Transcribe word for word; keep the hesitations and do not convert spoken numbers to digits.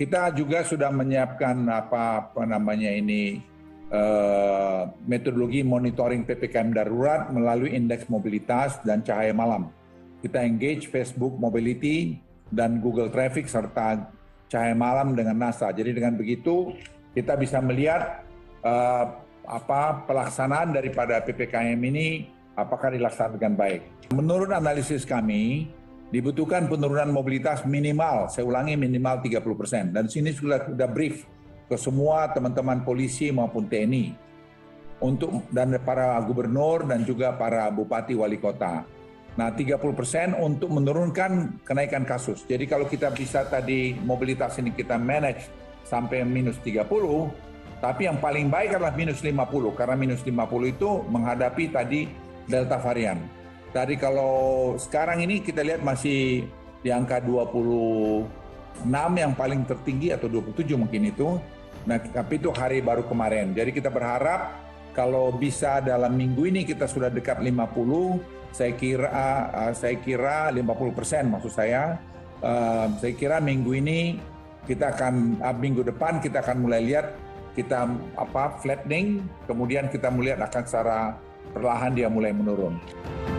Kita juga sudah menyiapkan apa, apa namanya ini uh, metodologi monitoring P P K M darurat melalui indeks mobilitas dan cahaya malam. Kita engage Facebook Mobility dan Google Traffic serta cahaya malam dengan NASA. Jadi dengan begitu kita bisa melihat uh, apa pelaksanaan daripada P P K M ini apakah dilaksanakan dengan baik. Menurut analisis kami, dibutuhkan penurunan mobilitas minimal, saya ulangi minimal tiga puluh persen. Dan sini sudah, sudah brief ke semua teman-teman polisi maupun T N I untuk dan para gubernur dan juga para bupati wali kota. Nah, tiga puluh persen untuk menurunkan kenaikan kasus. Jadi kalau kita bisa tadi mobilitas ini kita manage sampai minus tiga puluh, tapi yang paling baik adalah minus lima puluh, karena minus lima puluh itu menghadapi tadi Delta varian. Tadi kalau sekarang ini kita lihat masih di angka dua puluh enam yang paling tertinggi atau dua puluh tujuh mungkin itu. Nah, tapi itu hari baru kemarin. Jadi kita berharap kalau bisa dalam minggu ini kita sudah dekat lima puluh, saya kira uh, saya kira lima puluh persen maksud saya. Uh, saya kira minggu ini kita akan uh, minggu depan kita akan mulai lihat kita apa flattening, kemudian kita melihat akan secara perlahan dia mulai menurun.